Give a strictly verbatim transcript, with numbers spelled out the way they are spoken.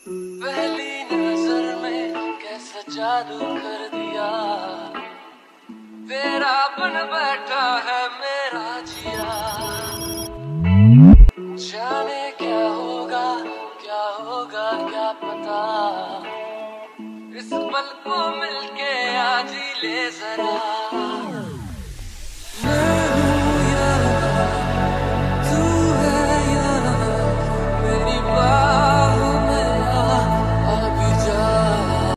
पहली नजर में कैसा जादू कर दिया, तेरा बन बैठा है मेरा जिया। जाने क्या होगा क्या होगा क्या पता, इस पल को मिलके आज ही ले जरा।